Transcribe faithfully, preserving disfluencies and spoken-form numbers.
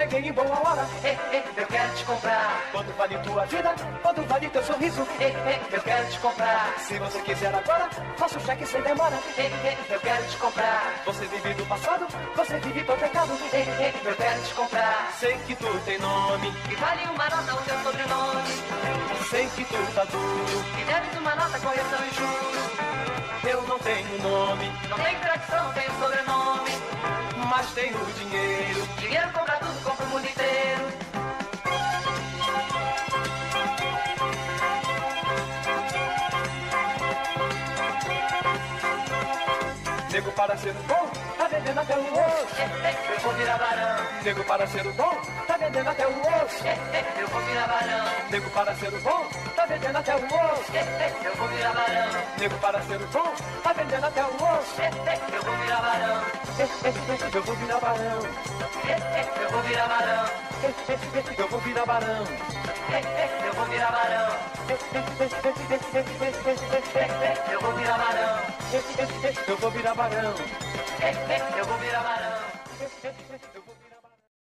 cheguei em boa hora. Ei, ei, eu quero te comprar. Quanto vale tua vida? Quanto vale teu sorriso? Ei, ei, eu quero te comprar. Se você quiser agora, faço cheque sem demora. Ei, ei, eu quero te comprar. Você vive do passado, você vive teu pecado. Ei, ei, eu quero te comprar. Sei que tu tem nome, E vale uma nota o teu sobrenome. sei que tu tá duro. E deves uma nota, correção e juros. Eu não tenho nome, Não tem tradição, tem sobrenome. mas tenho dinheiro. Dinheiro compra tudo, compra o mundo inteiro. Nego para ser um bom, tá vendendo até o osso. Ei, ei, eu vou virar barão. Nego para ser um bom, tá vendendo até o osso. Ei, ei, eu vou virar barão. Nego para ser um bom, tá vendendo até o osso. Ei, ei, eu vou virar barão. Nego para ser um bom, tá vendendo até o osso. Ei, ei, eu vou virar barão. Eu vou virar barão, Ei, ei, eu vou virar barão. eu vou virar barão. Ei, ei, eu vou virar barão. Ei, ei, eu vou virar barão. Eu vou virar barão. Ei, ei, eu vou virar barão. Eu vou